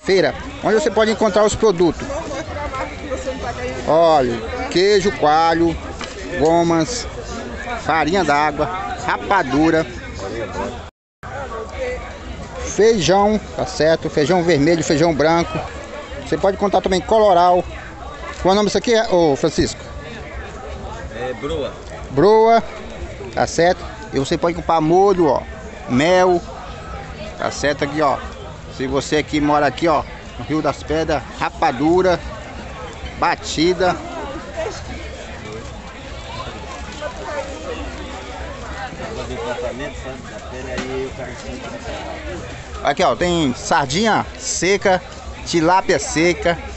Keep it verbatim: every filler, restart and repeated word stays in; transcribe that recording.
Feira, onde você pode encontrar os produtos. Olha, queijo coalho, gomas, farinha d'água, rapadura, feijão, tá certo? Feijão vermelho, feijão branco. Você pode contar também coloral. Qual é o nome disso aqui, ô Francisco? É broa. Broa, tá certo? E você pode comprar molho, ó, mel, tá certo aqui, ó. Se você aqui mora aqui, ó, no Rio das Pedras, rapadura, batida. Aqui, ó, tem sardinha seca, tilápia seca.